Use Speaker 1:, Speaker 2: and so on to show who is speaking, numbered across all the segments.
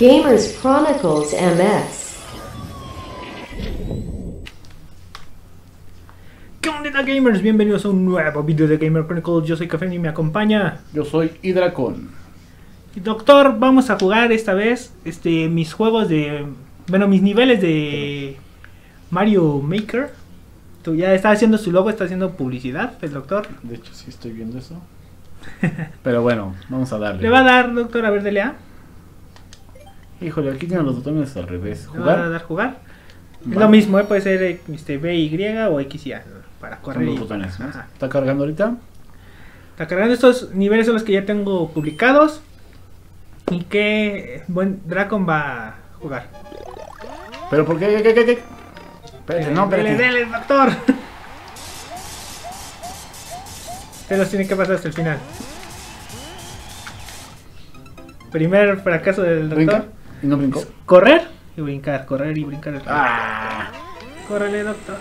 Speaker 1: Gamers Chronicles MS.
Speaker 2: ¿Qué onda, gamers? Bienvenidos a un nuevo video de Gamer Chronicles. Yo soy Café y me acompaña.
Speaker 3: Yo soy Hidracon.
Speaker 2: Y doctor, vamos a jugar esta vez mis juegos de... Bueno, mis niveles de Mario Maker. Tú ya está haciendo su logo, está haciendo publicidad el doctor.
Speaker 3: De hecho, sí estoy viendo eso. Pero bueno, vamos a darle.
Speaker 2: Le va a dar, doctor, a ver, dele A.
Speaker 3: Híjole, aquí tienen los botones al revés.
Speaker 2: Le va a
Speaker 3: ¿Jugar?
Speaker 2: dar jugar. Es
Speaker 3: Va.
Speaker 2: lo mismo, puede ser B, Y o X y A para
Speaker 3: Son
Speaker 2: correr.
Speaker 3: los botones, ¿no?
Speaker 2: Ajá.
Speaker 3: ¿Está cargando ahorita?
Speaker 2: Está cargando estos niveles, son los que ya tengo publicados. Y que Dracon va a jugar.
Speaker 3: ¿Pero por qué? ¿Qué? Espérate, no, espérate.
Speaker 2: Dele, doctor. Usted los tiene que pasar hasta el final. Primer fracaso del doctor.
Speaker 3: ¿Brinca? ¿Y no brincó?
Speaker 2: Correr y brincar, correr y brincar.
Speaker 3: ¡Ah!
Speaker 2: Córrele, doctor.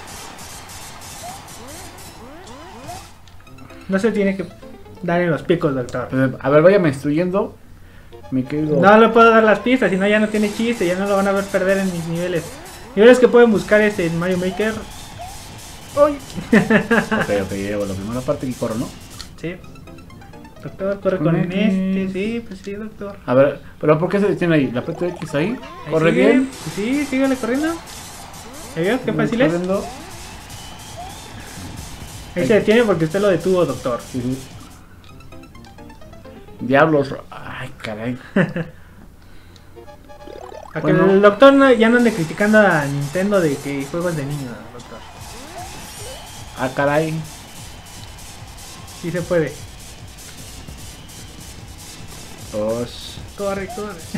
Speaker 2: No se tiene que dar en los picos, doctor.
Speaker 3: Pues, a ver, váyame instruyendo. Mi querido...
Speaker 2: No le puedo dar las pistas, si no ya no tiene chiste, ya no lo van a ver perder en mis niveles. Niveles que pueden buscar en Mario Maker. ¡Uy!
Speaker 3: Ok, llevo la primera parte y corro, ¿no?
Speaker 2: Sí. Doctor, corre con sí, pues sí, doctor.
Speaker 3: A ver, ¿pero por qué se detiene ahí? ¿La aprieto X ahí?
Speaker 2: Ahí
Speaker 3: ¿Corre
Speaker 2: sigue.
Speaker 3: bien?
Speaker 2: Sí, sígale corriendo. ¿Ya vio? Qué fácil es.
Speaker 3: Corriendo.
Speaker 2: Ahí se detiene porque usted lo detuvo, doctor.
Speaker 3: Sí. Diablos. Ay, caray.
Speaker 2: Para
Speaker 3: Bueno.
Speaker 2: que el doctor ya no ande criticando a Nintendo de que juegos de niños, doctor.
Speaker 3: Ah, caray.
Speaker 2: Sí se puede. Corre.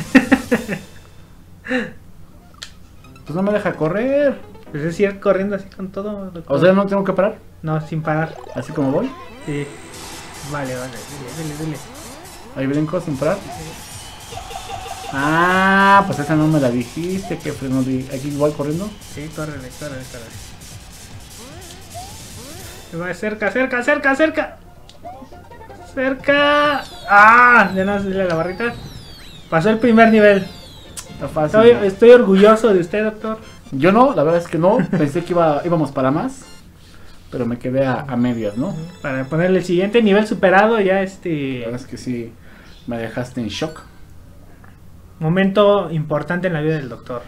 Speaker 3: Pues no me deja correr.
Speaker 2: Pues es ir corriendo así con todo, doctor.
Speaker 3: O sea, no tengo que parar.
Speaker 2: No, sin parar.
Speaker 3: Así como voy.
Speaker 2: Sí. Vale, dele.
Speaker 3: Ahí brinco sin parar. Ah, pues esa no me la dijiste. Que freno di. Aquí voy corriendo.
Speaker 2: Sí, córrele. Va cerca. ¡Ah! Ya no dile la barrita. Pasó el primer nivel.
Speaker 3: Está fácil.
Speaker 2: Estoy orgulloso de usted, doctor.
Speaker 3: Yo no, la verdad es que no. Pensé que íbamos para más. Pero me quedé a medias, ¿no?
Speaker 2: Para ponerle el siguiente nivel superado, ya
Speaker 3: La verdad es que sí. Me dejaste en shock.
Speaker 2: momento importante en la vida del doctor.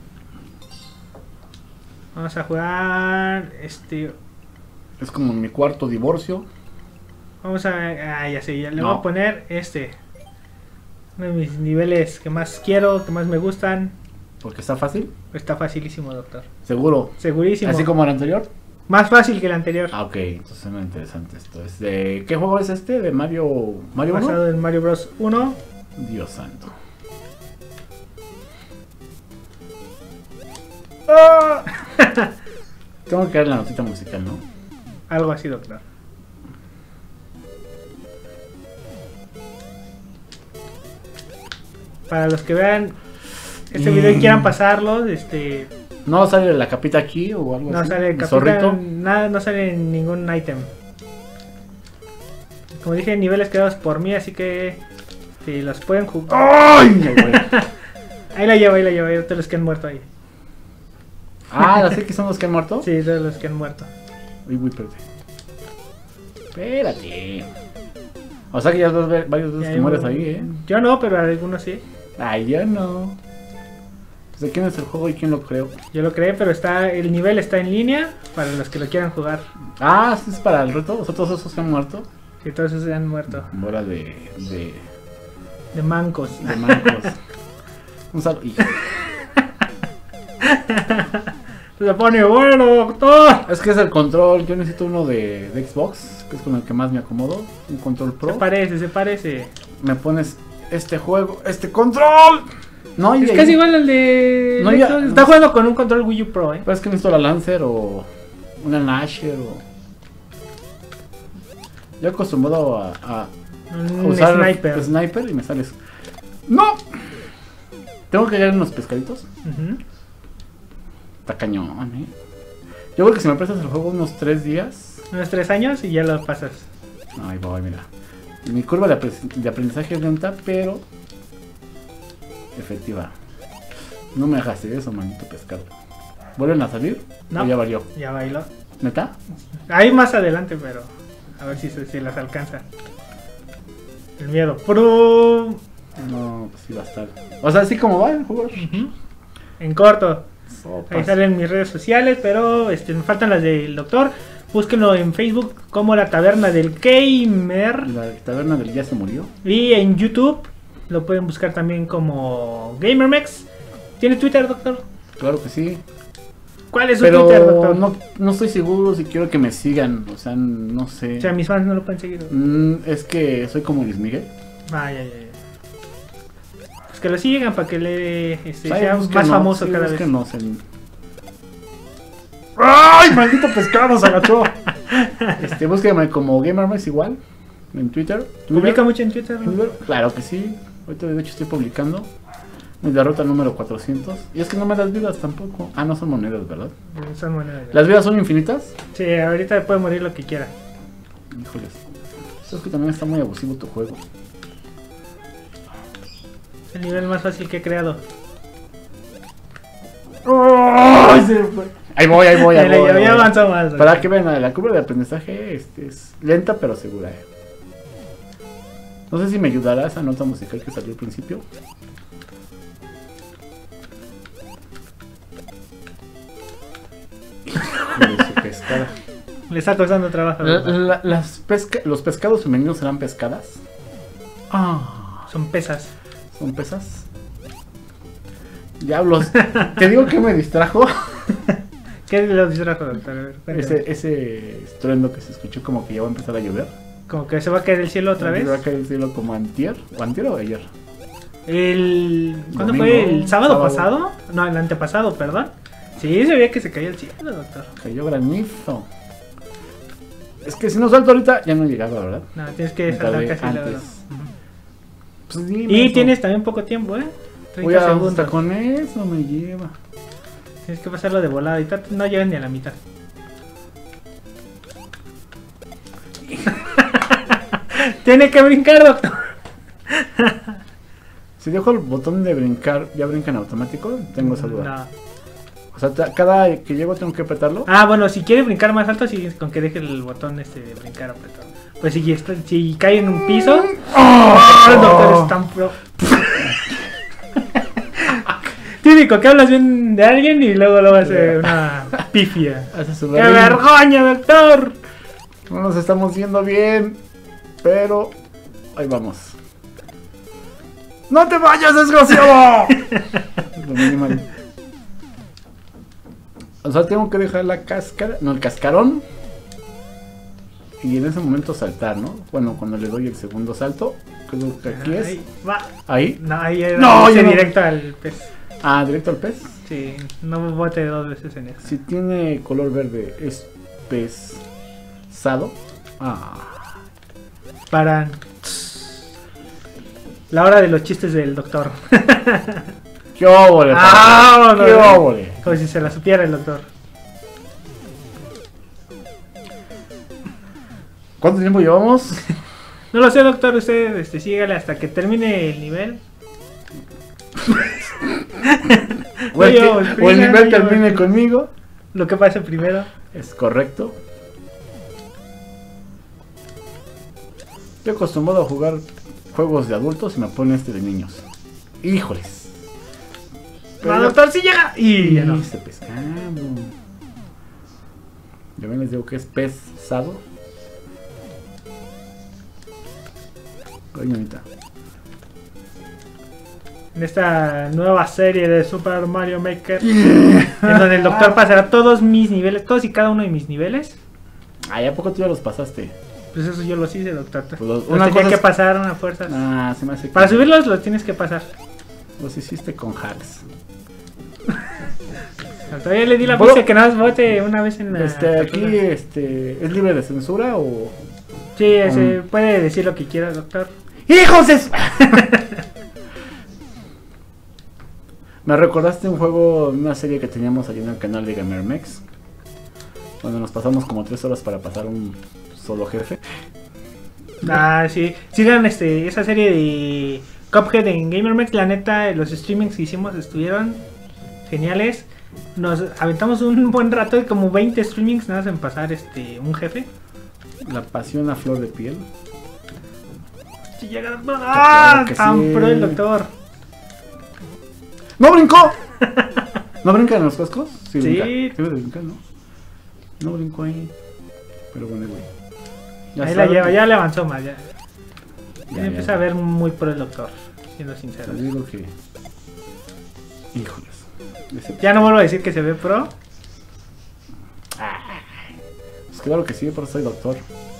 Speaker 2: Vamos a jugar
Speaker 3: Es como mi cuarto divorcio.
Speaker 2: Vamos a... ya sé, ya le
Speaker 3: No.
Speaker 2: voy a poner uno de mis niveles que más quiero, que más me gustan.
Speaker 3: Porque está fácil.
Speaker 2: Está facilísimo, doctor.
Speaker 3: Seguro.
Speaker 2: Segurísimo.
Speaker 3: Así como el anterior.
Speaker 2: Más fácil que el anterior.
Speaker 3: Ah, ok. Entonces es muy interesante esto. ¿Qué juego es este? ¿De Mario 1?
Speaker 2: Basado en Mario Bros 1.
Speaker 3: Dios santo.
Speaker 2: ¡Ah!
Speaker 3: Tengo que dar la notita musical, ¿no?
Speaker 2: Algo así, doctor. Para los que vean este video y quieran pasarlo,
Speaker 3: ¿No sale la capita aquí o algo
Speaker 2: no
Speaker 3: así?
Speaker 2: sale
Speaker 3: ¿El
Speaker 2: capitán,
Speaker 3: zorrito?
Speaker 2: nada, no sale ningún ítem. Como dije, niveles creados por mí, así que si los pueden jugar.
Speaker 3: ¡Ay!
Speaker 2: Ahí la llevo, ahí te los que han muerto ahí.
Speaker 3: Ah, ¿las que son los que han muerto?
Speaker 2: Sí, de los que han muerto.
Speaker 3: Uy, espérate. O sea que ya varios veces que mueres ahí, ¿eh?
Speaker 2: Yo no, pero algunos sí.
Speaker 3: Ay, yo no. Pues de quién es el juego y quién lo creó.
Speaker 2: Yo lo creé, pero el nivel está en línea para los que lo quieran jugar.
Speaker 3: Ah, ¿sí es para el reto? ¿Los otros esos que han muerto?
Speaker 2: Y todos esos han muerto.
Speaker 3: Bola de
Speaker 2: mancos.
Speaker 3: mancos. Un saludo.
Speaker 2: Se pone bueno, doctor.
Speaker 3: Es que es el control. Yo necesito uno de Xbox, que es con el que más me acomodo. Un control pro.
Speaker 2: Se parece.
Speaker 3: Me pones este juego, este control. No,
Speaker 2: Es casi igual al de...
Speaker 3: No,
Speaker 2: Xbox.
Speaker 3: ya-
Speaker 2: Está jugando con un control Wii U Pro,
Speaker 3: Pero es que necesito la Lancer o una Nasher o... Yo he acostumbrado a
Speaker 2: Un
Speaker 3: usar
Speaker 2: sniper.
Speaker 3: sniper y me sales. ¡No! Tengo que llegar unos pescaditos.
Speaker 2: Ujú.
Speaker 3: Está cañón, Yo creo que si me prestas el juego unos 3 días.
Speaker 2: Unos 3 años y ya lo pasas.
Speaker 3: Ay, voy, mira. Mi curva de aprendizaje es lenta, pero efectiva. No me hagas eso, manito pescado. ¿Vuelven a salir?
Speaker 2: No.
Speaker 3: ¿O ya valió?
Speaker 2: Ya bailó.
Speaker 3: ¿Neta?
Speaker 2: Ahí más adelante, pero a ver si las alcanza. El miedo. Pro.
Speaker 3: No, pues sí va a estar. O sea, así como va el juego.
Speaker 2: En corto.
Speaker 3: Sopas.
Speaker 2: Ahí salen mis redes sociales, pero me faltan las del doctor. Búsquenlo en Facebook como La Taberna del Gamer.
Speaker 3: La taberna del ya se murió.
Speaker 2: Y en YouTube lo pueden buscar también como GamerMex. ¿Tiene Twitter, doctor?
Speaker 3: Claro que sí.
Speaker 2: ¿Cuál es su
Speaker 3: Pero
Speaker 2: Twitter, doctor?
Speaker 3: no estoy seguro si quiero que me sigan. O sea, no sé.
Speaker 2: O sea, mis fans no lo pueden seguir.
Speaker 3: Es que soy como Luis Miguel.
Speaker 2: Ay. Pues que lo sigan para que le sea
Speaker 3: Ay,
Speaker 2: más
Speaker 3: búsquenos,
Speaker 2: famoso
Speaker 3: sí,
Speaker 2: cada vez.
Speaker 3: búsquenos en... ¡Ay, maldito pescado! Se agachó. Búsquenme como GamerMex igual. En Twitter.
Speaker 2: ¿Publica mucho en Twitter? ¿no?
Speaker 3: Twitter, claro que sí. Ahorita de hecho estoy publicando mi derrota número 400. Y es que no me das vidas tampoco. Ah, no son monedas, ¿verdad?
Speaker 2: Son monedas.
Speaker 3: ¿Las vidas son infinitas?
Speaker 2: Sí, ahorita puede morir lo que quiera.
Speaker 3: Híjoles. Es que también está muy abusivo tu juego.
Speaker 2: El nivel más fácil que he creado.
Speaker 3: ¡Ay, se me fue! Ahí voy.
Speaker 2: Ya avanzó más.
Speaker 3: Para que vean, la curva de aprendizaje es lenta pero segura. No sé si me ayudará esa nota musical que salió al principio. Híjole, su pescada.
Speaker 2: Le está costando trabajo.
Speaker 3: ¿Los pescados femeninos serán pescadas?
Speaker 2: Son pesas.
Speaker 3: ¿Son pesas? Diablos. Te digo que me distrajo.
Speaker 2: ¿Qué lo distrajo, doctor? A ver, cuéntame.
Speaker 3: Ese estruendo que se escuchó como que ya va a empezar a llover.
Speaker 2: Como que se va a caer el cielo otra vez.
Speaker 3: Se va a caer el cielo como antier. ¿O antier o ayer?
Speaker 2: ¿Cuándo
Speaker 3: Domingo,
Speaker 2: fue? ¿El sábado
Speaker 3: sábado.
Speaker 2: pasado? No, el antepasado, perdón. Sí, se veía que se caía el cielo, doctor.
Speaker 3: Cayó granizo. Es que si no salto ahorita ya no llegaba, ¿verdad?
Speaker 2: No, tienes que
Speaker 3: Me
Speaker 2: saltar
Speaker 3: tardé
Speaker 2: casi la
Speaker 3: antes.
Speaker 2: hora.
Speaker 3: Pues dime
Speaker 2: Y
Speaker 3: eso.
Speaker 2: tienes también poco tiempo, 30
Speaker 3: Voy a
Speaker 2: segundos.
Speaker 3: hasta con eso me lleva.
Speaker 2: Tienes que pasarlo de volada y no llegas ni a la mitad. Tiene que brincar, doctor.
Speaker 3: Si dejo el botón de brincar, ¿ya brinca en automático? Tengo esa duda.
Speaker 2: No.
Speaker 3: O sea, cada que llego tengo que apretarlo.
Speaker 2: Ah, bueno, si quieres brincar más alto, sí, con que deje el botón de brincar apretado. Pues si cae en un piso, el doctor es tan pro. Típico que hablas bien de alguien y luego hace una pifia.
Speaker 3: Hace su
Speaker 2: ¡Qué
Speaker 3: berrinche.
Speaker 2: vergüenza, doctor!
Speaker 3: No nos estamos viendo bien, pero ahí vamos. ¡No te vayas, desgraciado! Lo minimal. O sea, tengo que dejar la cáscara, no, el cascarón. Y en ese momento saltar, ¿no? Bueno, cuando le doy el segundo salto, creo que aquí es.
Speaker 2: Ahí va.
Speaker 3: Ahí.
Speaker 2: No, ahí era
Speaker 3: No, yo no.
Speaker 2: directo al pez.
Speaker 3: Ah, directo al pez.
Speaker 2: Sí, no bote dos veces en eso.
Speaker 3: Si tiene color verde, es pesado. Ah.
Speaker 2: Para la hora de los chistes del doctor.
Speaker 3: ¡Qué óvole!
Speaker 2: Ah,
Speaker 3: ¡Qué
Speaker 2: no,
Speaker 3: óvole!
Speaker 2: como si se la supiera el doctor.
Speaker 3: ¿Cuánto tiempo llevamos?
Speaker 2: No lo sé, doctor, usted sígale hasta que termine el nivel.
Speaker 3: O el,
Speaker 2: Yo,
Speaker 3: que-
Speaker 2: el
Speaker 3: o el nivel
Speaker 2: primero,
Speaker 3: termine
Speaker 2: yo.
Speaker 3: conmigo.
Speaker 2: Lo que pase primero.
Speaker 3: Es correcto. Estoy acostumbrado a jugar juegos de adultos y me pone este de niños. Híjoles.
Speaker 2: ¡Va, doctor, sí llega! Y ya no.
Speaker 3: Este pescado. Yo bien les digo que es pesado. Ay, mamita.
Speaker 2: En esta nueva serie de Super Mario Maker, en donde el doctor pasará todos mis niveles, todos y cada uno de mis niveles.
Speaker 3: Ay, ¿a poco tú ya los pasaste?
Speaker 2: Pues eso yo los hice, doctor.
Speaker 3: Pues
Speaker 2: Los
Speaker 3: una
Speaker 2: tenía
Speaker 3: cosa
Speaker 2: que
Speaker 3: es-
Speaker 2: pasar a fuerzas.
Speaker 3: Ah, se me hace que
Speaker 2: Para subirlos los tienes que pasar.
Speaker 3: los hiciste con hacks.
Speaker 2: Todavía le di la
Speaker 3: ¿Puedo?
Speaker 2: pista que nada más vote una vez en la.
Speaker 3: Aquí, ¿es libre de censura o...?
Speaker 2: Sí, puede decir lo que quiera, doctor.
Speaker 3: ¡Hijos de su- Me recordaste un juego, una serie que teníamos allí en el canal de GamerMex, donde nos pasamos como 3 horas para pasar un solo jefe.
Speaker 2: Ah, sí. Sigan esa serie de Cuphead en GamerMax, la neta, los streamings que hicimos estuvieron geniales. Nos aventamos un buen rato, como 20 streamings nada más en pasar un jefe.
Speaker 3: La pasión a flor de piel.
Speaker 2: Si llega... ¡Ah!
Speaker 3: Claro que
Speaker 2: Tan
Speaker 3: sí.
Speaker 2: pro el doctor.
Speaker 3: ¡No brincó! ¿No brincan los cascos?
Speaker 2: Sí.
Speaker 3: Brinca. Debe de brincar, ¿no? No brincó ahí. Pero bueno, güey.
Speaker 2: Ahí la lleva, ya le avanzó más. Ya
Speaker 3: Ya
Speaker 2: empieza a ver muy pro el doctor, siendo sincero.
Speaker 3: Te digo que... Híjoles.
Speaker 2: Ya no vuelvo a decir que se ve pro.
Speaker 3: Pues claro que sí, por eso soy doctor.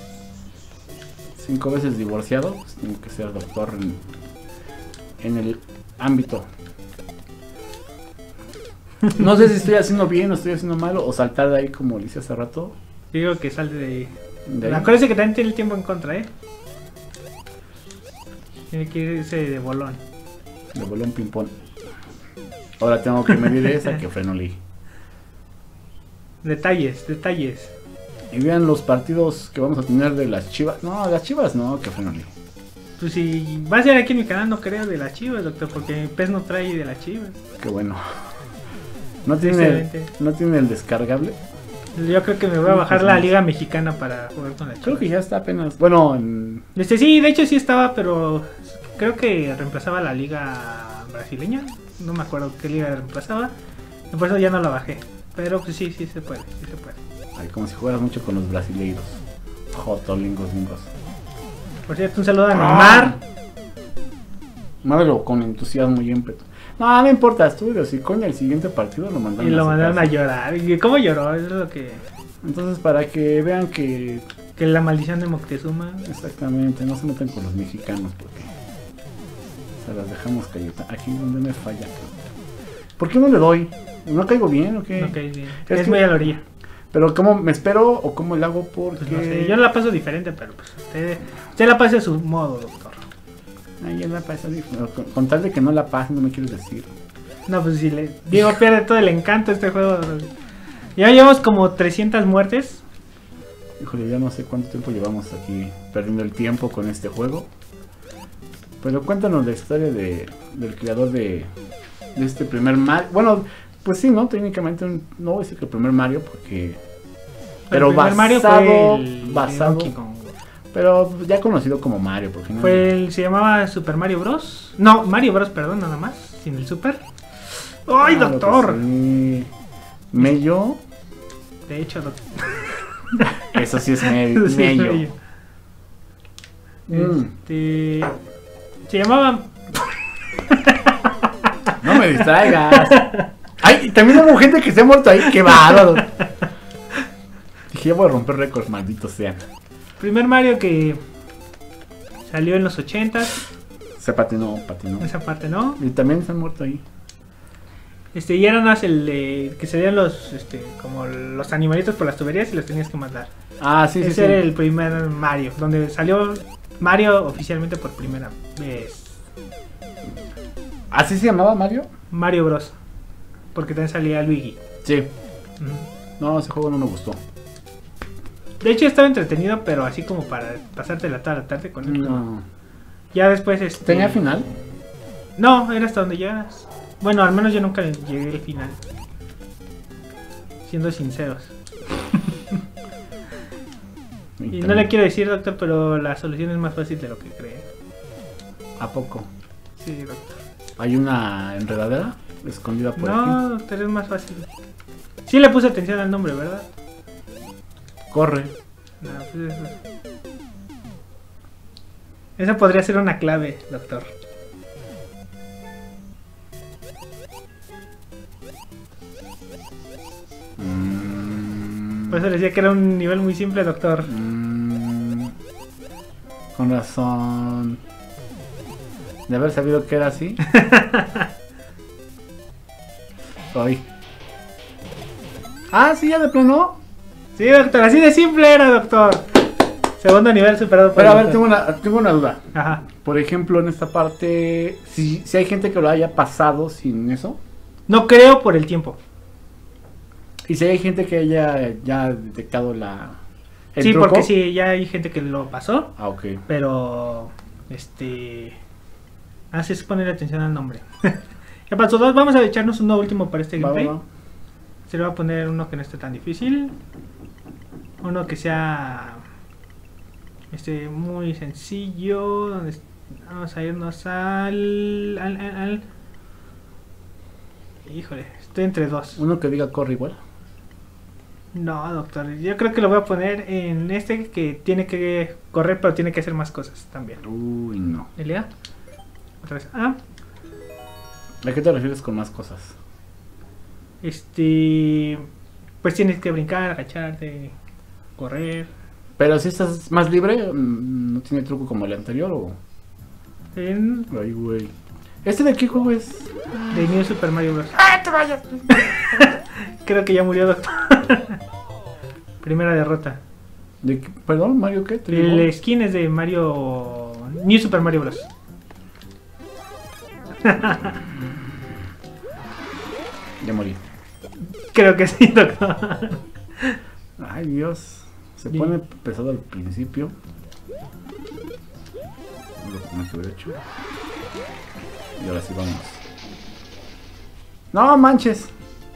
Speaker 3: 5 veces divorciado, pues tengo que ser doctor en el ámbito. No sé si estoy haciendo bien o estoy haciendo mal o saltar de ahí como le hice hace rato.
Speaker 2: Digo que sale de...
Speaker 3: De ahí.
Speaker 2: Acuérdense que también tiene el tiempo en contra, Tiene que irse de bolón.
Speaker 3: Me voló un ping-pong. Ahora tengo que medir esa que freno Lee.
Speaker 2: Detalles.
Speaker 3: Y vean los partidos que vamos a tener de las Chivas. No, las Chivas no, que freno Lee.
Speaker 2: Pues si va a ser aquí en mi canal, no creo de las Chivas, doctor, porque PES no trae de las Chivas.
Speaker 3: Qué bueno. ¿No tiene,
Speaker 2: Excelente.
Speaker 3: ¿No tiene el descargable?
Speaker 2: Yo creo que me voy a bajar la Liga Mexicana para jugar con las Chivas.
Speaker 3: Creo que ya está apenas. Bueno, en...
Speaker 2: Sí, de hecho sí estaba, pero creo que reemplazaba la Liga brasileña. No me acuerdo qué liga reemplazaba. Y por eso ya no la bajé. Pero pues sí se puede,
Speaker 3: Ay, como si juegas mucho con los brasileiros. Jotolingos, lingos.
Speaker 2: Por cierto, un saludo a Neymar.
Speaker 3: Mándalo con entusiasmo y ímpetu. No, no importa, estudio. Si coño el siguiente partido lo mandaron
Speaker 2: Y lo
Speaker 3: su
Speaker 2: mandaron a
Speaker 3: casa.
Speaker 2: llorar. ¿Y cómo lloró? Eso es lo que...
Speaker 3: Entonces, para que vean que
Speaker 2: Que la maldición de Moctezuma.
Speaker 3: exactamente no se meten con los mexicanos porque se las dejamos calleta. Aquí es donde me falla. ¿Por qué no le doy? ¿No caigo bien o qué?
Speaker 2: No caes bien.
Speaker 3: Es
Speaker 2: Es
Speaker 3: que-
Speaker 2: muy a la orilla.
Speaker 3: Pero ¿cómo me espero o cómo le hago? Porque...
Speaker 2: Pues no sé, yo la paso diferente, pero pues usted la pasa a su modo, doctor.
Speaker 3: Ay, ya la pasa diferente. Con tal de que no la pase, no me quieres decir.
Speaker 2: No, pues si le... Diego pierde todo el encanto de este juego. Ya llevamos como 300 muertes.
Speaker 3: Híjole, ya no sé cuánto tiempo llevamos aquí perdiendo el tiempo con este juego. Pero cuéntanos la historia del creador de este primer Mario. Bueno, pues sí, ¿no? Técnicamente no voy a decir que el primer Mario porque... Pero
Speaker 2: El primer Mario
Speaker 3: basado...
Speaker 2: fue el
Speaker 3: basado
Speaker 2: Donkey Kong.
Speaker 3: pero ya conocido como Mario. Porque no
Speaker 2: Se llamaba Super Mario Bros. No, Mario Bros, perdón, nada más. Sin el Super. ¡Ay,
Speaker 3: Claro que
Speaker 2: doctor!
Speaker 3: sí. Mello.
Speaker 2: De hecho, doctor.
Speaker 3: Eso sí es
Speaker 2: Sí,
Speaker 3: Mello.
Speaker 2: Mello.
Speaker 3: Mm.
Speaker 2: Se llamaba...
Speaker 3: No me distraigas. Ay, también hubo gente que se ha muerto ahí. ¡Qué bárbaro! Dije, ya voy a romper récords, malditos sean.
Speaker 2: Primer Mario que salió en los 80s.
Speaker 3: Se patinó.
Speaker 2: Esa parte, ¿no?
Speaker 3: Y también se han muerto ahí.
Speaker 2: Y era más el de que se veían los, como los animalitos por las tuberías y los tenías que matar.
Speaker 3: Ah, sí, sí,
Speaker 2: Ese
Speaker 3: sí.
Speaker 2: era el primer Mario, donde salió Mario oficialmente por primera vez.
Speaker 3: ¿Así se llamaba Mario?
Speaker 2: Mario Bros. Porque también salía Luigi.
Speaker 3: Sí.
Speaker 2: Ujú.
Speaker 3: No, ese juego no me gustó.
Speaker 2: De hecho estaba entretenido, pero así como para pasártela toda la tarde con él.
Speaker 3: No.
Speaker 2: Ya después
Speaker 3: ¿Tenía final?
Speaker 2: No, era hasta donde llegas. Bueno, al menos yo nunca llegué al final. Siendo sinceros. Y no le quiero decir, doctor, pero la solución es más fácil de lo que cree.
Speaker 3: ¿A poco?
Speaker 2: Sí, doctor.
Speaker 3: ¿Hay una enredadera escondida por
Speaker 2: No,
Speaker 3: aquí?
Speaker 2: doctor, es más fácil. Sí le puse atención al nombre, ¿verdad?
Speaker 3: Corre.
Speaker 2: No, pues eso. Esa podría ser una clave, doctor. Por eso le decía que era un nivel muy simple, doctor.
Speaker 3: Con razón. De haber sabido que era así. Ay. Ah, sí, ya de plano.
Speaker 2: Sí, doctor, así de simple era, doctor. Segundo nivel superado por
Speaker 3: Pero a
Speaker 2: el
Speaker 3: ver,
Speaker 2: doctor.
Speaker 3: tengo una duda.
Speaker 2: Ajá.
Speaker 3: Por ejemplo, en esta parte, si hay gente que lo haya pasado sin eso.
Speaker 2: No creo por el tiempo.
Speaker 3: Y si hay gente que haya ya detectado el
Speaker 2: Sí,
Speaker 3: truco.
Speaker 2: porque sí, ya hay gente que lo pasó.
Speaker 3: Ah, ok.
Speaker 2: Pero, Así es poner atención al nombre. Ya pasó dos, vamos a echarnos uno último para este
Speaker 3: Va,
Speaker 2: gameplay.
Speaker 3: va.
Speaker 2: Se le va a poner uno que no esté tan difícil. Uno que sea muy sencillo. Vamos a irnos al... Híjole, estoy entre dos.
Speaker 3: Uno que diga corre igual.
Speaker 2: No, doctor, yo creo que lo voy a poner en este que tiene que correr, pero tiene que hacer más cosas también.
Speaker 3: Uy, no.
Speaker 2: ¿Elia? Otra vez. Ah,
Speaker 3: ¿A qué te refieres con más cosas?
Speaker 2: pues tienes que brincar, agacharte, correr.
Speaker 3: Pero si estás más libre, ¿no tiene truco como el anterior o...? Ay, güey. ¿Este de qué juego es?
Speaker 2: De New Super Mario Bros. ¡Ah, te vayas! Creo que ya murió, doctor. Primera derrota.
Speaker 3: ¿Perdón, Mario qué?
Speaker 2: El skin es de Mario... New Super Mario Bros.
Speaker 3: Ya morí.
Speaker 2: Creo que sí, doctor.
Speaker 3: Ay, Dios. Se
Speaker 2: Bien.
Speaker 3: pone pesado al principio. Lo que me hubiera hecho. Y ahora sí vamos. ¡No manches!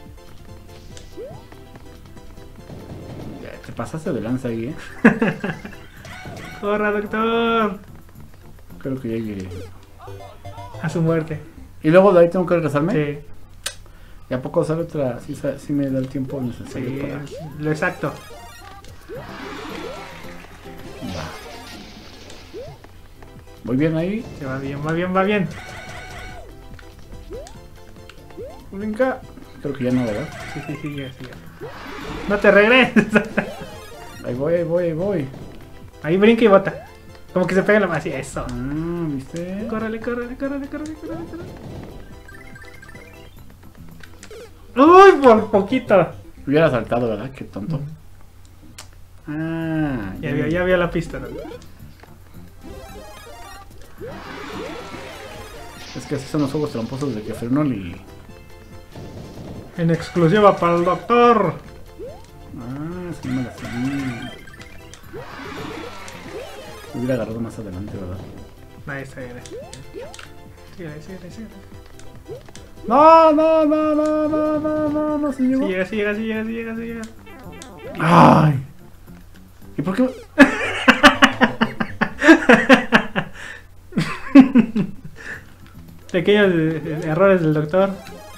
Speaker 3: Ya, te pasaste de lanza ahí,
Speaker 2: Corra, doctor.
Speaker 3: Creo que ya llegué.
Speaker 2: A su muerte.
Speaker 3: Y luego de ahí tengo que regresarme.
Speaker 2: Sí,
Speaker 3: ¿Y a poco sale otra? Sí me da el tiempo necesario
Speaker 2: sí,
Speaker 3: para...
Speaker 2: lo exacto.
Speaker 3: Va. Voy bien ahí.
Speaker 2: Se va bien, va bien, va bien.
Speaker 3: Brinca. Creo que ya no, ¿verdad?
Speaker 2: Sí, sí, sí, llega, sí, llega. No te regreses.
Speaker 3: Ahí voy.
Speaker 2: Ahí brinca y bota. Como que se pega la mano así, eso.
Speaker 3: Ah, ¿viste?
Speaker 2: Córrele. Uy, por poquito.
Speaker 3: Hubiera saltado, ¿verdad? Qué tonto. Ah,
Speaker 2: Ya vio la pista, ¿no?
Speaker 3: Es que así son los juegos tramposos de que Fernoli.
Speaker 2: En exclusiva para el doctor.
Speaker 3: Ah, sí me la sabía. Me hubiera agarrado más adelante, ¿verdad?
Speaker 2: Ahí está bien. Síguele.
Speaker 3: No, se llegó.
Speaker 2: Sí llega.
Speaker 3: Ay. ¿Y por qué?
Speaker 2: Pequeños errores del doctor.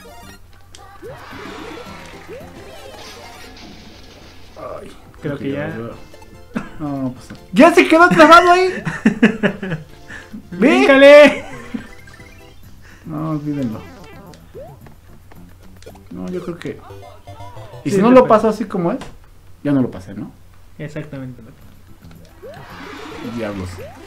Speaker 3: Ay,
Speaker 2: Creo que ya.
Speaker 3: No, pues. ¡Ya se quedó trabado ahí!
Speaker 2: ¡Bríncale!
Speaker 3: No, olvídenlo. No, yo creo que... Y
Speaker 2: Sí,
Speaker 3: si no
Speaker 2: se
Speaker 3: lo
Speaker 2: fue.
Speaker 3: paso así como es, ya no lo pasé, ¿no?
Speaker 2: Exactamente, doctor.
Speaker 3: Diablos.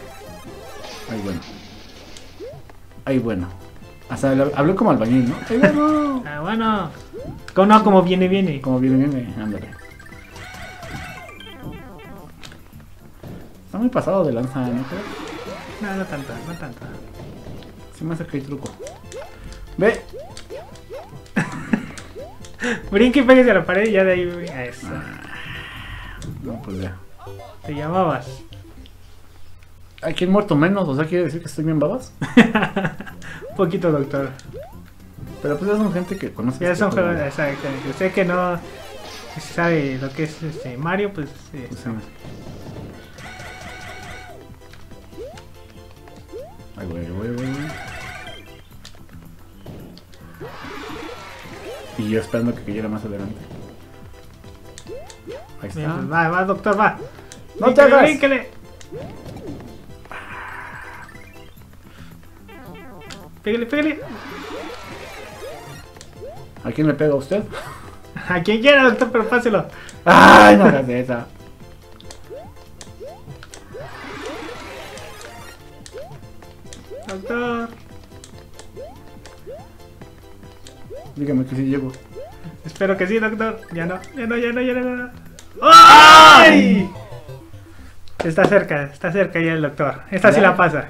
Speaker 3: Ay, bueno. Hasta hablé como albañil, ¿no? Ay, bueno.
Speaker 2: Ah, bueno. Como viene.
Speaker 3: Como viene, ándale. Está muy pasado de lanza, ¿no?
Speaker 2: No tanto.
Speaker 3: Se me hace que hay truco. ¡Ve!
Speaker 2: Brinque y péguese a la pared y ya de ahí. Eso.
Speaker 3: No, pues ya.
Speaker 2: Te llamabas.
Speaker 3: ¿Hay quien muerto menos? O sea, ¿quiere decir que estoy bien babas?
Speaker 2: Un poquito, doctor.
Speaker 3: Pero pues ya son gente que conoce.
Speaker 2: Ya
Speaker 3: este
Speaker 2: son
Speaker 3: juego.
Speaker 2: juegos. Exactamente. Usted que no sabe lo que es Mario, pues.
Speaker 3: Pues sí. Ay, güey. Y yo esperando que cayera más adelante. Ahí está.
Speaker 2: Bien, pues, va, doctor, va.
Speaker 3: ¡No te hagas!
Speaker 2: Brínquele. Pégale.
Speaker 3: ¿A quién le pega a usted?
Speaker 2: A quien quiera, doctor, pero páselo.
Speaker 3: ¡Ay, no hagas esa!
Speaker 2: Doctor.
Speaker 3: Dígame que sí llego.
Speaker 2: Espero que sí, doctor. Ya no. ¡Ay! Está cerca ya el doctor. Esta sí la pasa.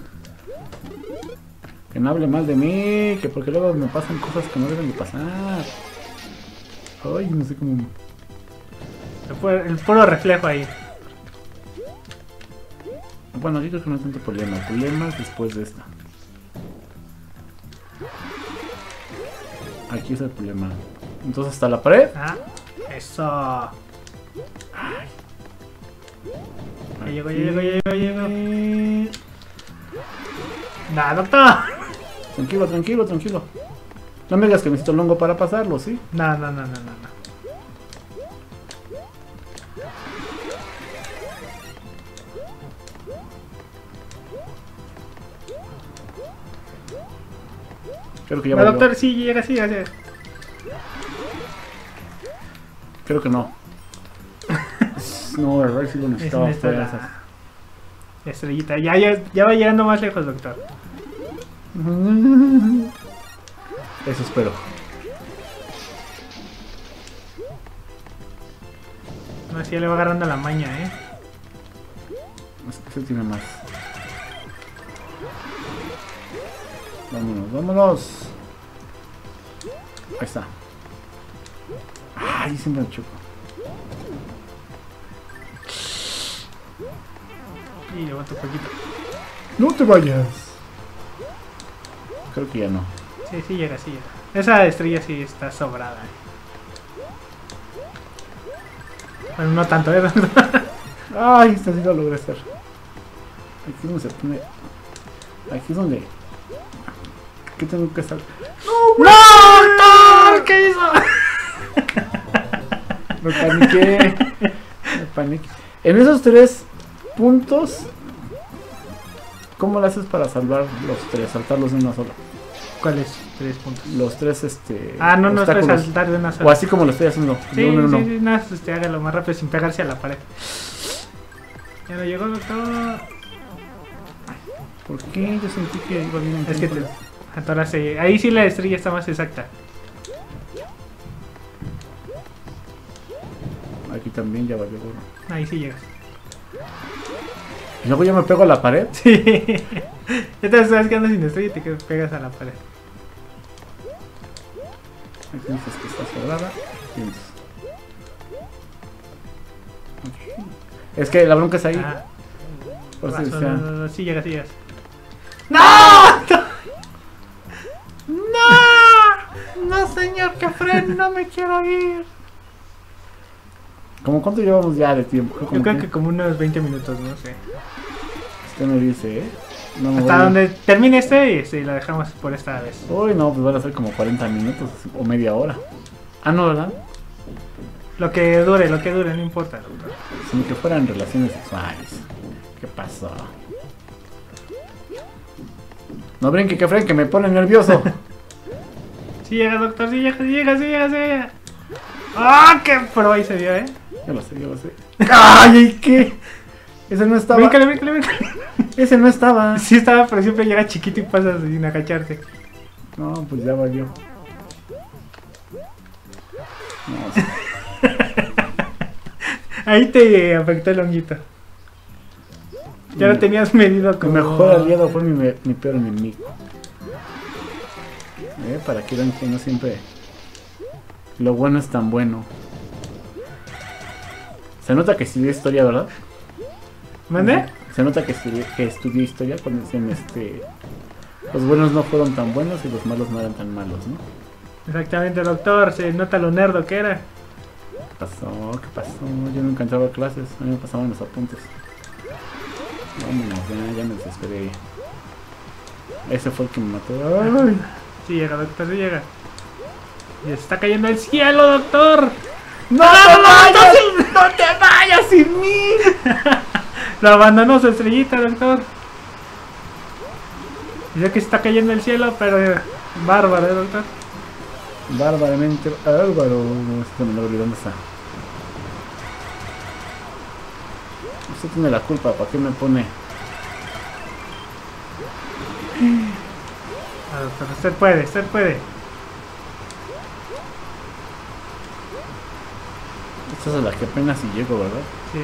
Speaker 3: Que no hable mal de mí, que porque luego me pasan cosas que no deben de pasar. Ay, no sé cómo...
Speaker 2: El puro reflejo ahí.
Speaker 3: Bueno, yo creo que no hay tanto problema. Problemas después de esta. Aquí es el problema. Entonces hasta la pared.
Speaker 2: Ah, eso. Ay. Ya llegó, ya llegó, ya llegó, ya llegó. Nah, doctor.
Speaker 3: Tranquilo, tranquilo, tranquilo. No me digas que necesito el hongo para pasarlo, ¿sí?
Speaker 2: No, no, no, no, no, no.
Speaker 3: Creo que ya
Speaker 2: No,
Speaker 3: valió.
Speaker 2: doctor, sí, llega, sí, llega.
Speaker 3: Creo que no. No, a ver si lo
Speaker 2: Es
Speaker 3: necesitaba
Speaker 2: esta
Speaker 3: fuera
Speaker 2: la
Speaker 3: esas.
Speaker 2: estrellita. Ya va llegando más lejos, doctor.
Speaker 3: Eso espero.
Speaker 2: No, si ya le va agarrando la maña,
Speaker 3: Ese tiene más. Vámonos, vámonos. Ahí está. Ay, siempre me choco.
Speaker 2: Y levanto un poquito.
Speaker 3: No te vayas. Creo que ya no.
Speaker 2: Sí, sí llega, sí llega. Esa estrella sí está sobrada. Bueno, no tanto,
Speaker 3: Ay, esta sí lo logré hacer. Aquí es donde se pone. Aquí es donde. ¿Qué tengo que hacer?
Speaker 2: ¡No, doctor! ¿Qué hizo?
Speaker 3: Me paniqué. Me paniqué. En esos 3 puntos, ¿cómo lo haces para salvar los 3? Saltarlos de una sola.
Speaker 2: ¿Cuáles 3 puntos?
Speaker 3: Los 3,
Speaker 2: No, no es para
Speaker 3: obstáculos.
Speaker 2: saltar de una sola.
Speaker 3: O así como lo estoy haciendo.
Speaker 2: Sí,
Speaker 3: de uno en
Speaker 2: sí,
Speaker 3: uno.
Speaker 2: sí, nada, hágalo más rápido sin pegarse a la pared. Ya no llegó, doctor.
Speaker 3: ¿Por qué? Yo sentí que iba bien en
Speaker 2: Es que
Speaker 3: tiempo.
Speaker 2: ahora sí, ahí sí la estrella está más exacta.
Speaker 3: Aquí también ya valió gorro.
Speaker 2: Ahí sí llegas.
Speaker 3: Y luego yo me pego a la pared.
Speaker 2: Sí. Ya te estás quedando sin estrella y te pegas a la pared.
Speaker 3: Aquí dices que está cerrada. Piensas. Es que la bronca es ahí.
Speaker 2: Ah,
Speaker 3: Por eso
Speaker 2: no,
Speaker 3: decía.
Speaker 2: no, sí llegas, sí llegas. ¡No! ¡No! ¡No, señor Kefren! ¡No me quiero ir!
Speaker 3: ¿Cómo cuánto llevamos ya de tiempo?
Speaker 2: Yo creo que como unos 20 minutos, no sé.
Speaker 3: Usted me dice, ¿eh? No me
Speaker 2: Hasta
Speaker 3: voy a-
Speaker 2: donde termine y sí, la dejamos por esta vez.
Speaker 3: Uy, no, pues van a ser como 40 minutos o media hora. Ah, no, ¿verdad?
Speaker 2: Lo que dure, no importa, doctor.
Speaker 3: Sin que fueran relaciones sexuales. ¿Qué pasó? No brinque, que Frank, que me pone nervioso.
Speaker 2: Sí llega, doctor, sí llega, sí llega, sí llega, sí llega. ¡Ah, qué pro! Ahí se vio,
Speaker 3: Yo lo sé, yo lo sé. ¡Ay, qué! Ese no estaba.
Speaker 2: Bríncale, bríncale, bríncale.
Speaker 3: Ese no estaba.
Speaker 2: Sí estaba, pero siempre llega chiquito y pasa sin agacharte.
Speaker 3: No, pues ya valió. No, sí.
Speaker 2: Ahí te afectó el honguito. Ya lo tenías medido
Speaker 3: Mi
Speaker 2: como...
Speaker 3: mejor aliado fue mi peor enemigo. Para que vean que no siempre lo bueno es tan bueno. Se nota que estudié historia, ¿verdad?
Speaker 2: ¿Mande?
Speaker 3: Se nota que estudié historia cuando dicen los buenos no fueron tan buenos y los malos no eran tan malos, ¿no?
Speaker 2: Exactamente, doctor. Se nota lo nerdo que era.
Speaker 3: ¿Qué pasó? ¿Qué pasó? Yo nunca entraba a clases, a mí me pasaban los apuntes. Vámonos, ya me desesperé. Ese fue el que me mató. ¡Ay!
Speaker 2: Sí llega, doctor, sí llega. Y se está cayendo el cielo, doctor.
Speaker 3: ¡No te vayas! ¡No te vayas sin mí!
Speaker 2: Lo abandonó su estrellita, doctor. Dice que se está cayendo el cielo, pero bárbaro, doctor.
Speaker 3: Bárbaramente bárbaro. Se me olvidó dónde está. Usted tiene la culpa, ¿para qué me pone?
Speaker 2: Ah, doctor, usted puede, usted puede.
Speaker 3: Esta es la que apenas si llego, ¿verdad?
Speaker 2: Sí.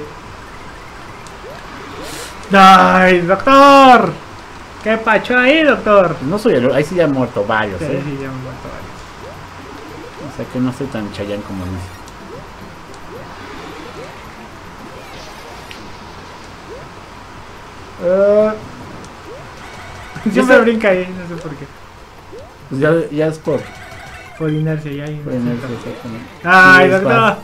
Speaker 2: ¡Ay, doctor! ¿Qué pacho ahí, doctor?
Speaker 3: Pues no soy el... Ahí sí ya han muerto varios,
Speaker 2: Sí,
Speaker 3: ¿eh?
Speaker 2: sí, ya me he muerto varios.
Speaker 3: O sea que no soy tan chayán como dice.
Speaker 2: Siempre brinca ahí, no sé por qué.
Speaker 3: Pues ya es por
Speaker 2: Por inercia ya.
Speaker 3: Por inercia, exactamente.
Speaker 2: ¡Ay,
Speaker 3: Sí, es
Speaker 2: doctor!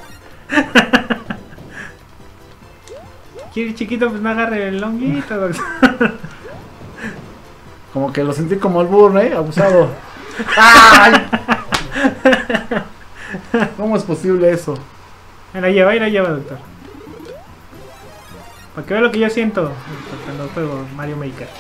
Speaker 2: Quiere chiquito, pues no agarre el honguito, doctor.
Speaker 3: Como que lo sentí como el burro, abusado. ¡Ay! ¿Cómo es posible eso?
Speaker 2: Ahí la lleva, doctor. Para que vea lo que yo siento cuando juego Mario Maker.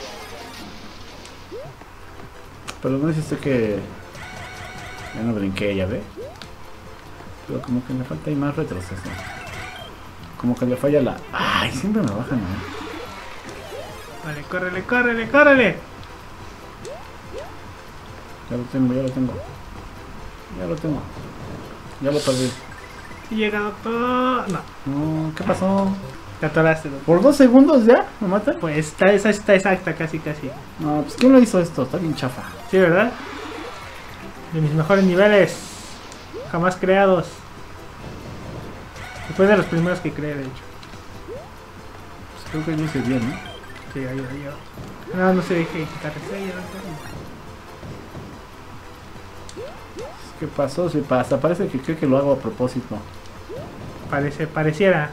Speaker 3: Pero no dice que... Ya no brinqué, ya ve. Pero como que le falta ahí más retroceso. Como que le falla la... ¡Ay! Siempre me bajan,
Speaker 2: Vale, córrele, córrele, córrele.
Speaker 3: Ya lo tengo, ya lo tengo. Ya lo tengo. Ya lo perdí.
Speaker 2: Si llega, doctor. No,
Speaker 3: No, ¿qué pasó?
Speaker 2: te atoraste, doctor.
Speaker 3: ¿Por 2 segundos ya? ¿Me matan?
Speaker 2: Pues esa está exacta, casi, casi.
Speaker 3: No, pues ¿quién lo hizo esto? Está bien chafa.
Speaker 2: Sí, ¿verdad? De mis mejores niveles. Jamás creados. Después de los primeros que creé, de hecho.
Speaker 3: Pues creo que lo hice bien, ¿no?
Speaker 2: Sí, ahí. No se deje quitar estrella, doctor.
Speaker 3: ¿Qué pasó? Sí, hasta parece que cree que lo hago a propósito.
Speaker 2: Pareciera.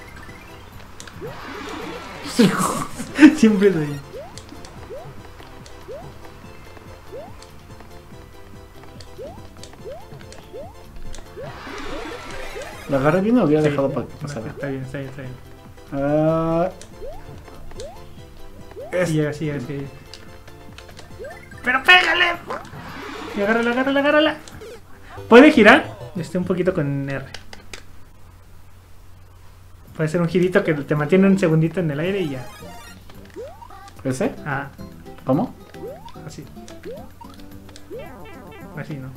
Speaker 2: Siempre soy.
Speaker 3: ¿La agarré bien o había
Speaker 2: Sí,
Speaker 3: dejado para que pasara?
Speaker 2: Está bien, está bien, está bien.
Speaker 3: Ah,
Speaker 2: Sí, llega. ¡Pero pégale! Y agárrala. ¿Puede girar? Un poquito con R. Puede ser un girito que te mantiene un segundito en el aire y ya.
Speaker 3: ¿Ese?
Speaker 2: Ah,
Speaker 3: ¿Cómo?
Speaker 2: así. Así, ¿no?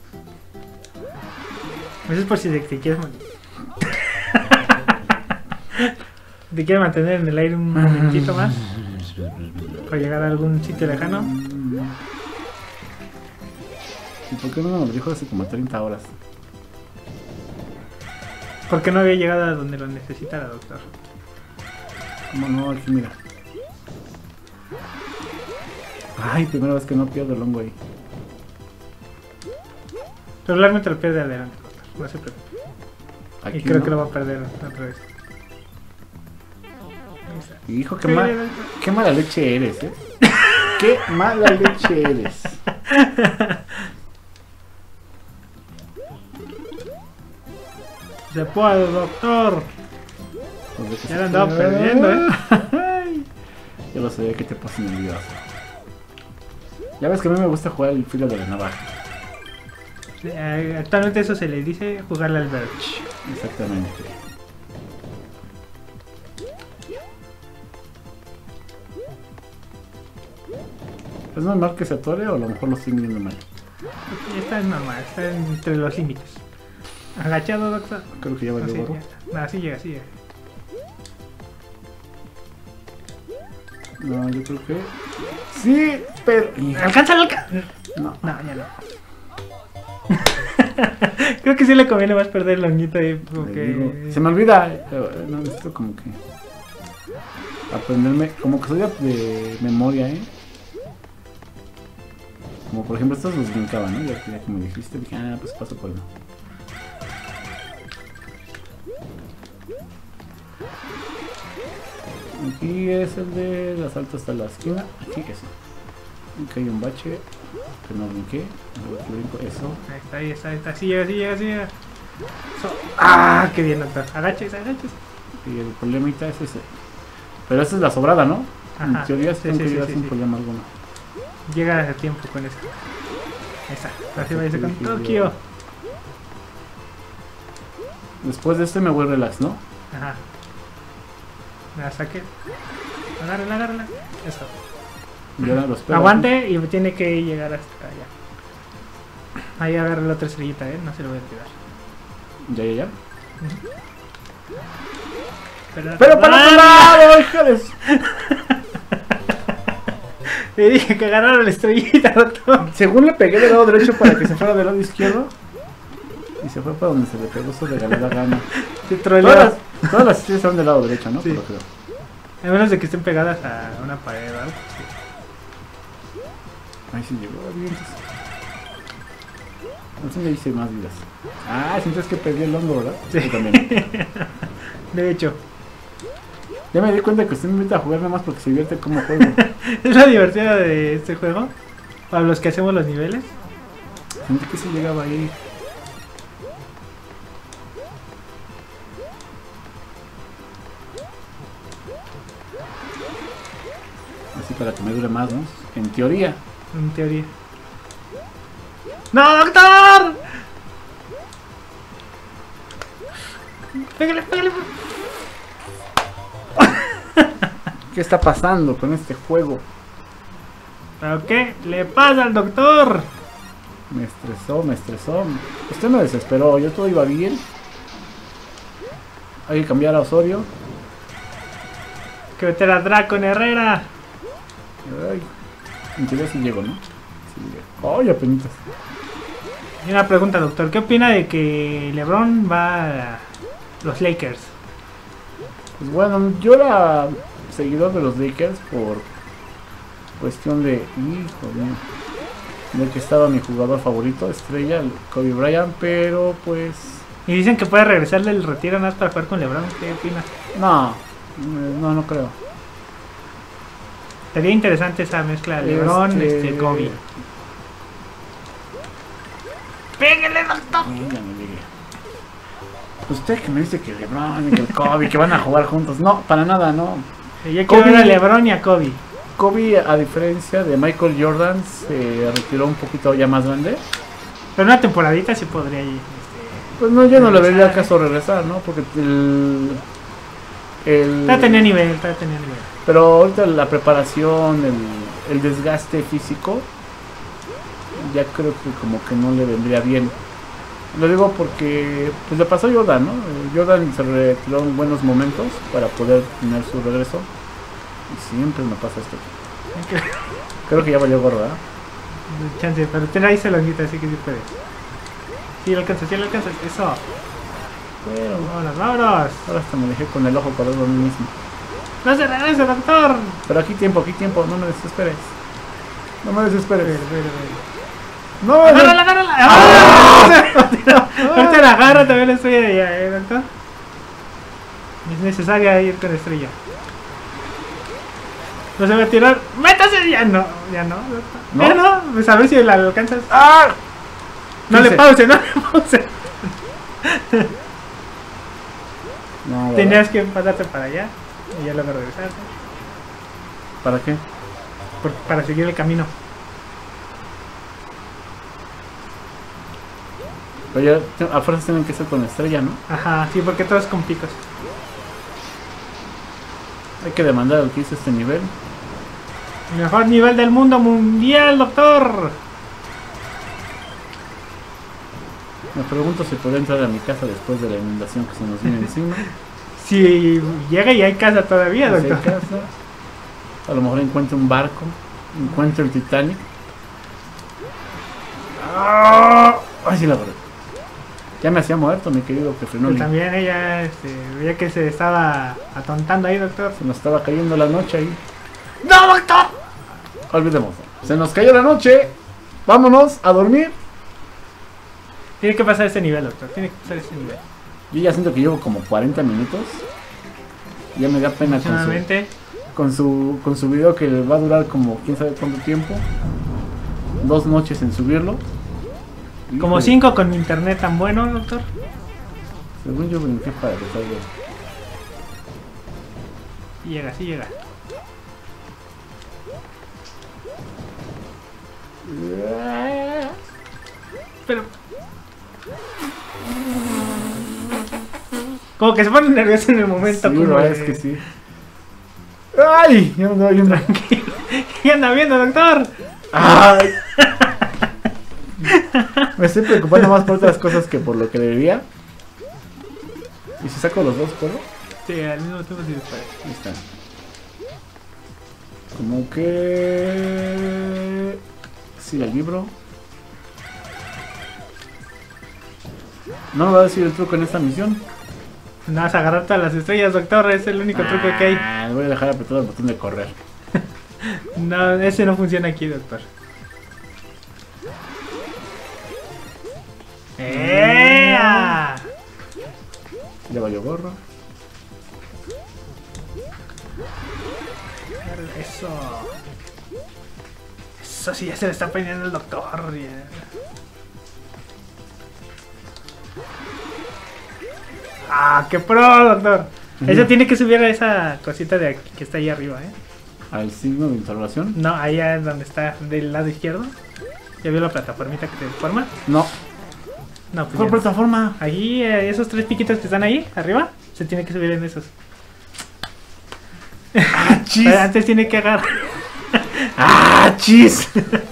Speaker 2: Eso es por si te quieres te quieres mantener en el aire un momentito más para llegar a algún sitio lejano.
Speaker 3: ¿Y por qué no me lo dijo hace como 30 horas?
Speaker 2: Porque no había llegado a donde lo necesitara, doctor.
Speaker 3: ¿Cómo no? Aquí mira. Ay, primera vez que no pierdo el hongo ahí.
Speaker 2: Regularmente lo pierde adelante, doctor. No se preocupe.
Speaker 3: Aquí
Speaker 2: Y creo
Speaker 3: no.
Speaker 2: que lo va a perder otra vez.
Speaker 3: Hijo,
Speaker 2: Sí,
Speaker 3: qué mala leche eres, ¿eh? Qué mala leche eres.
Speaker 2: Se puede, doctor.
Speaker 3: Pues
Speaker 2: Ya lo andaba perdiendo, ¿eh?
Speaker 3: Yo lo sabía que te pasas nervioso. Ya ves que a mí me gusta jugar el filo de la navaja.
Speaker 2: Actualmente eso se le dice jugarle al Verge.
Speaker 3: Exactamente. ¿Es normal que se atore o a lo mejor lo estoy viendo mal?
Speaker 2: Está normal, está entre los límites. Agachado, doctor.
Speaker 3: Creo que ya valió gorro.
Speaker 2: Así llega.
Speaker 3: No, yo creo que... ¡Sí! Pero...
Speaker 2: ¡Alcánzalo!
Speaker 3: No.
Speaker 2: No, ya no. Creo que sí le conviene más perder el honguito ahí porque...
Speaker 3: Se me olvida. No, necesito como que... aprenderme... Como que soy de memoria, ¿eh? Como por ejemplo estos los brincaba, ¿no? Ya que me dijiste, dije, pues paso por uno. Aquí es el del asalto hasta la esquina. Aquí eso. Aquí hay un bache que no brinqué. Eso.
Speaker 2: Ahí está. Así llega. ¡Ah! ¡Qué bien, doctor! Agáchese.
Speaker 3: Y el problemita es ese. Pero esa es la sobrada, ¿no?
Speaker 2: Ajá.
Speaker 3: En teoría
Speaker 2: Sí,
Speaker 3: tengo
Speaker 2: sí,
Speaker 3: que llegar
Speaker 2: sí,
Speaker 3: sin
Speaker 2: sí.
Speaker 3: problema alguno.
Speaker 2: Llega a tiempo con eso. Ahí está. Así va a irse con
Speaker 3: Sí,
Speaker 2: Tokio.
Speaker 3: Después de este me voy relax, ¿no?
Speaker 2: Ajá. La saqué. Agárrala. Eso.
Speaker 3: Y ahora lo espero.
Speaker 2: Aguante y tiene que llegar hasta allá. Ahí agarra la otra estrellita, no se lo voy a tirar.
Speaker 3: Ya.
Speaker 2: Pero
Speaker 3: ¡Pero para otro lado, hija de su-
Speaker 2: Le dije que agarrara la estrellita, doctor.
Speaker 3: Según le pegué del lado derecho para que se fuera del lado izquierdo. Y se fue para donde se le pegó su regalada gana.
Speaker 2: Te troleas.
Speaker 3: Todas las estrellas están del lado derecho, ¿no?
Speaker 2: Sí.
Speaker 3: Por lo creo.
Speaker 2: A menos de que estén pegadas a una pared o algo. Sí.
Speaker 3: Ahí sí llegó bien. No sé, me hice más vidas. Ah, sientes que perdí el hombro, ¿verdad?
Speaker 2: Sí.
Speaker 3: Yo también.
Speaker 2: De hecho,
Speaker 3: Ya me di cuenta que usted me invita a jugar nada más porque se divierte como juego.
Speaker 2: es la divertida de este juego. Para los que hacemos los niveles.
Speaker 3: Sentí que se llegaba ahí. Así para que me dure más, ¿no? En teoría.
Speaker 2: En teoría. ¡No, doctor! Pégale, pégale.
Speaker 3: ¿Qué está pasando con este juego?
Speaker 2: ¿Pero qué le pasa al doctor?
Speaker 3: Me estresó, me estresó. Usted me desesperó, yo todo iba bien. Hay que cambiar a Osorio.
Speaker 2: Que meter a Dracon Herrera.
Speaker 3: Ay, en teoría sí llego, ¿no? Sí llego. Ay, apenitas.
Speaker 2: Y una pregunta, doctor. ¿Qué opina de que LeBron va a los Lakers?
Speaker 3: Pues bueno, yo era seguidor de los Lakers por cuestión de... Hijo mío. De que estaba mi jugador favorito, estrella, el Kobe Bryant, pero pues...
Speaker 2: Y dicen que puede regresar del retiro nada más para jugar con LeBron. ¿Qué opinas?
Speaker 3: No creo.
Speaker 2: Sería interesante esa mezcla de LeBron, Kobe. ¡Pégale, doctor!
Speaker 3: Ay, ya me llegué. Usted que me dice que LeBron y que el Kobe, que van a jugar juntos. No, para nada, no.
Speaker 2: Yo quiero
Speaker 3: Kobe-
Speaker 2: ver a LeBron y a Kobe.
Speaker 3: Kobe, a diferencia de Michael Jordan, se retiró un poquito ya más grande.
Speaker 2: Pero una temporadita sí podría ir.
Speaker 3: Pues no, yo no le vería
Speaker 2: regresar.
Speaker 3: caso regresar, ¿no? Porque
Speaker 2: Ya tenía nivel,
Speaker 3: Pero ahorita la preparación, el desgaste físico, ya creo que como que no le vendría bien. Lo digo porque pues le pasó a Jordan, ¿no? Jordan se retiró en buenos momentos para poder tener su regreso. Y siempre me pasa esto. Creo que ya valió gorro, ¿verdad?
Speaker 2: Chance, pero ten ahí se longuita, así que sí puedes. Sí lo alcanzas, eso.
Speaker 3: Pero
Speaker 2: Vámonos.
Speaker 3: ahora hasta me dejé con el ojo para verlo a mí mismo.
Speaker 2: No se regrese, doctor.
Speaker 3: Pero aquí tiempo, no me desesperes. No me desesperes.
Speaker 2: Ve.
Speaker 3: No,
Speaker 2: Agárrala. Ahorita la agarra también la estrella de ella, doctor. Es necesaria ir con estrella. No se va a tirar. ¡Métase! Ya no, doctor.
Speaker 3: ¿No?
Speaker 2: Ya no, pues a ver si la alcanzas.
Speaker 3: ¡Ah!
Speaker 2: No le
Speaker 3: Dice-
Speaker 2: pause.
Speaker 3: No, ¿verdad?
Speaker 2: Tenías que pasarte para allá y ya luego regresar.
Speaker 3: ¿Para qué?
Speaker 2: Para seguir el camino.
Speaker 3: Pero ya a fuerzas tienen que ser con estrella, ¿no?
Speaker 2: Ajá, sí, porque todo es con picos.
Speaker 3: Hay que demandar al que hizo este nivel.
Speaker 2: El mejor nivel del mundo mundial, doctor.
Speaker 3: Me pregunto si podré entrar a mi casa después de la inundación que se nos viene encima.
Speaker 2: Si llega y hay casa todavía,
Speaker 3: Si hay
Speaker 2: doctor.
Speaker 3: casa, a lo mejor encuentro un barco, encuentro el Titanic. ¡Ah! ¡Ay, sí la agarré! Ya me hacía muerto, mi querido
Speaker 2: Pero
Speaker 3: Kefrenoli.
Speaker 2: también ella veía que se estaba atontando ahí, doctor.
Speaker 3: Se nos estaba cayendo la noche ahí.
Speaker 2: ¡No, doctor!
Speaker 3: Olvidemos. Se nos cayó la noche. Vámonos a dormir.
Speaker 2: Tiene que pasar ese nivel, doctor. Tiene que pasar ese nivel.
Speaker 3: Yo ya siento que llevo como 40 minutos. Ya me da pena
Speaker 2: Aproximadamente.
Speaker 3: con su video que va a durar como quién sabe cuánto tiempo. 2 noches en subirlo.
Speaker 2: Como
Speaker 3: Híjole,
Speaker 2: 5 con internet tan bueno, doctor.
Speaker 3: Según yo brinqué para que salga.
Speaker 2: Sí llega, sí llega. Pero... Como que se pone nervioso en el momento.
Speaker 3: Sí,
Speaker 2: como
Speaker 3: no,
Speaker 2: de-
Speaker 3: es que sí. ¡Ay! Ya me andaba viendo.
Speaker 2: ¿Qué anda viendo, doctor?
Speaker 3: ¡Ay! Me estoy preocupando más por otras cosas que por lo que debería. ¿Y si saco los dos, puedo?
Speaker 2: Sí, al mismo tiempo sí puede.
Speaker 3: Ahí están. Como que... Sí, el libro. No me va a decir el truco en esta misión.
Speaker 2: No vas a agarrar todas las estrellas, doctor. Es el único truco que hay.
Speaker 3: Voy a dejar apretado el botón de correr.
Speaker 2: No, ese no funciona aquí, doctor. ¡Ea!
Speaker 3: Ya valió gorro.
Speaker 2: Eso. Eso sí, ya se le está peinando el doctor. Ya. ¡Ah, qué pro, doctor! Eso tiene que subir a esa cosita de aquí que está ahí arriba, ¿eh?
Speaker 3: Al signo de interrogación.
Speaker 2: No, allá es donde está del lado izquierdo. ¿Ya vio la plataformita que te forma?
Speaker 3: No.
Speaker 2: No, pues
Speaker 3: ¿Cuál
Speaker 2: ya no.
Speaker 3: plataforma?
Speaker 2: Ahí, esos 3 piquitos que están ahí, arriba, se tiene que subir en esos.
Speaker 3: ¡Ah, chis!
Speaker 2: Pero antes tiene que agarrar.
Speaker 3: ¡Ah, chis!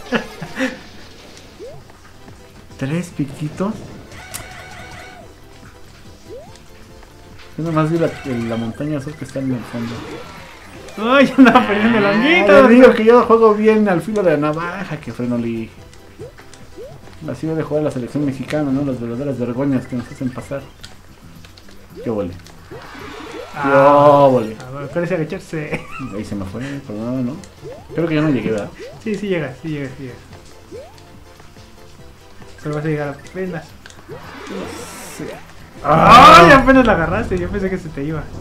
Speaker 3: 3 piquitos. Yo nomás vi la montaña azul que está en el fondo.
Speaker 2: ¡Ay, andaba perdiendo el honguito!
Speaker 3: Les digo que yo juego bien al filo de la navaja, que Frenoli. Así de jugar la selección mexicana, ¿no? Las verdaderas vergüenzas que nos hacen pasar. ¡Qué vole! ¡Qué vole!
Speaker 2: A ver, parece agacharse.
Speaker 3: Ahí se me fue, perdón, ¿no? Creo que ya no llegué, ¿verdad?
Speaker 2: Sí, sí llega, sí llega, sí llega. Solo vas a llegar apenas.
Speaker 3: Sí.
Speaker 2: ¡Ay! Apenas la agarraste, yo pensé que se te iba.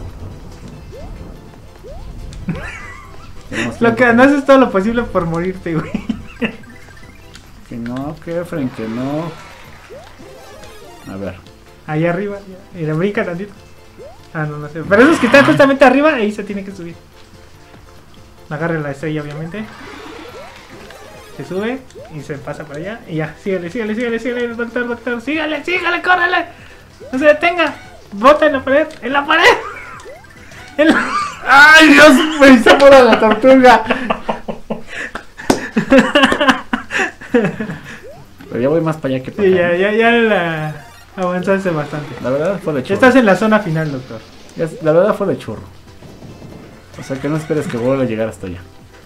Speaker 2: Lo que no haces todo lo posible por morirte, güey.
Speaker 3: Que no, que Fren, que no. A ver.
Speaker 2: Ahí arriba, y le brinca tantito. Ah, no, no sé. Pero esos que están justamente arriba, ahí se tiene que subir. Agarre la estrella, obviamente. Se sube y se pasa para allá. Y ya, síguele, síguele, síguele, síguele, doctor, doctor. Síguele, síguele, córrele. No se detenga. Bota en la pared, en la pared. En la...
Speaker 3: ¡Ay, Dios! Me hizo por la tortuga. Pero ya voy más para allá que para
Speaker 2: Sí,
Speaker 3: acá.
Speaker 2: ya la avanzaste bastante.
Speaker 3: La verdad fue de
Speaker 2: Ya
Speaker 3: churro.
Speaker 2: estás en la zona final, doctor.
Speaker 3: La verdad fue de churro. O sea que no esperes que vuelva a llegar hasta allá.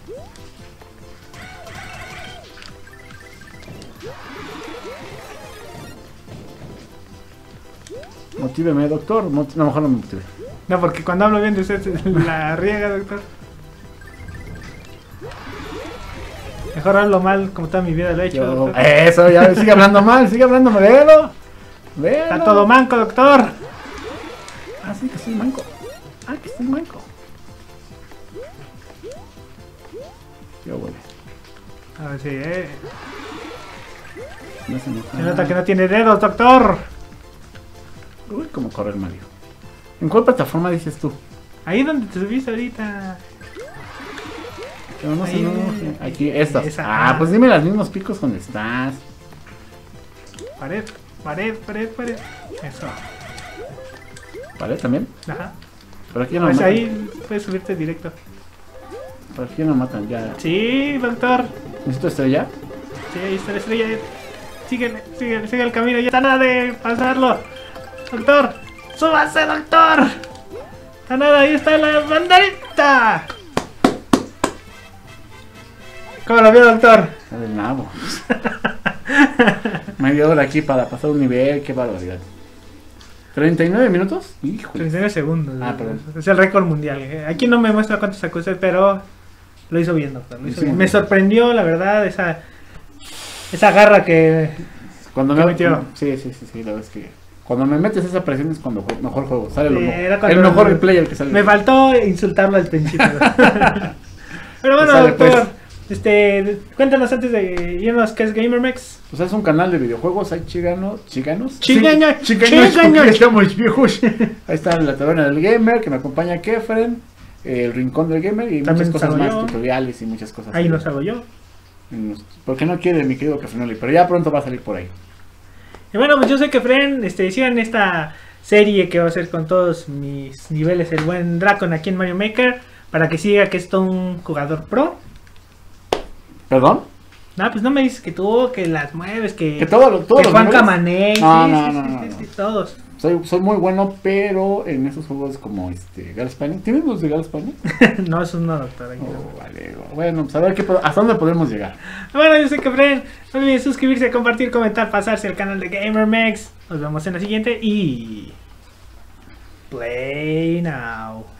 Speaker 3: Motíveme, doctor. No, mejor no me motive.
Speaker 2: No, porque cuando hablo bien de usted la riega, doctor. Mejor hablo mal como toda mi vida lo he hecho, doctor.
Speaker 3: Eso, ya sigue hablando mal, sigue hablando, velo. Velo.
Speaker 2: Está todo manco, doctor.
Speaker 3: Ah, sí, que soy manco. Ah, que estoy manco. Yo huele.
Speaker 2: A ver si,
Speaker 3: No se enoja.
Speaker 2: Se nota que no tiene dedos, doctor.
Speaker 3: Uy, cómo corre el Mario. ¿En cuál plataforma dices tú?
Speaker 2: Ahí donde te subiste ahorita.
Speaker 3: Que no se
Speaker 2: Ahí.
Speaker 3: enoje. Aquí, estas.
Speaker 2: Esa.
Speaker 3: Ah, pues dime los mismos picos donde estás.
Speaker 2: Pared, pared, pared, pared. Eso.
Speaker 3: ¿Vale? ¿También?
Speaker 2: Ajá.
Speaker 3: Pero aquí ya no
Speaker 2: Pues
Speaker 3: matan.
Speaker 2: ahí puedes subirte directo.
Speaker 3: Pero aquí ya no matan, ya.
Speaker 2: Sí, doctor.
Speaker 3: ¿Necesito estrella?
Speaker 2: Sí, ahí está la estrella. Síguele, síguele, sigue el camino. Ya está nada de pasarlo. Doctor, súbase, doctor. Está nada, ahí está la banderita. ¿Cómo lo vio, doctor?
Speaker 3: Está del nabo. Media hora aquí para pasar un nivel, qué barbaridad. ¿39 minutos? Híjole.
Speaker 2: 39 segundos.
Speaker 3: Ah, perdón.
Speaker 2: Es el récord mundial. Aquí no me muestra cuánto sacó usted, pero lo hizo bien, doctor. Lo hizo
Speaker 3: Sí,
Speaker 2: bien.
Speaker 3: sí.
Speaker 2: Me sorprendió, la verdad, esa garra que...
Speaker 3: Cuando
Speaker 2: ¿Qué
Speaker 3: me
Speaker 2: metió?
Speaker 3: Sí, la verdad es que cuando me metes esa presión es cuando mejor juego. Sale
Speaker 2: Sí, era cuando-
Speaker 3: el mejor player que sale.
Speaker 2: Me faltó insultarlo al principio. Pero bueno,
Speaker 3: Sale,
Speaker 2: doctor, cuéntanos antes de irnos qué es GamerMex.
Speaker 3: Pues es un canal de videojuegos, hay chiganos.
Speaker 2: Chigaños,
Speaker 3: Sí, chigaños,
Speaker 2: chigaños.
Speaker 3: porque ya estamos viejos. Ahí está la taberna del gamer, que me acompaña Kefren, el rincón del gamer y
Speaker 2: También
Speaker 3: muchas cosas
Speaker 2: salgo
Speaker 3: más,
Speaker 2: yo.
Speaker 3: tutoriales y muchas cosas.
Speaker 2: Ahí nos hago yo.
Speaker 3: Porque no quiere mi querido Kefrenoli, pero ya pronto va a salir por ahí.
Speaker 2: Y bueno, pues yo sé que Fren, sigan esta serie que va a hacer con todos mis niveles el buen Dracon aquí en Mario Maker, para que siga que es todo un jugador pro.
Speaker 3: ¿Perdón?
Speaker 2: No, pues no me dices que tú, que las mueves, que
Speaker 3: Que todos
Speaker 2: que
Speaker 3: los
Speaker 2: Juan
Speaker 3: niveles-
Speaker 2: Camaney,
Speaker 3: No,
Speaker 2: sí,
Speaker 3: no,
Speaker 2: sí,
Speaker 3: no,
Speaker 2: sí,
Speaker 3: no,
Speaker 2: sí,
Speaker 3: no.
Speaker 2: sí, todos.
Speaker 3: Soy muy bueno, pero en esos juegos como Gal Spaniel. ¿Tienes los de Gal Spaniel?
Speaker 2: No, eso no, doctor. Aquí no.
Speaker 3: Oh, vale, bueno, pues a ver hasta dónde podemos llegar.
Speaker 2: Bueno, yo sé que Fren, no olviden suscribirse, compartir, comentar, pasarse al canal de GamerMex. Nos vemos en la siguiente y... Play now.